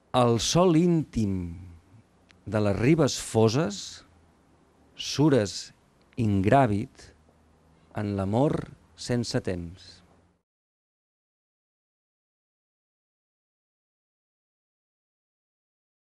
El sol íntim de les ribes foses sures ingràvid en l'amor sense temps.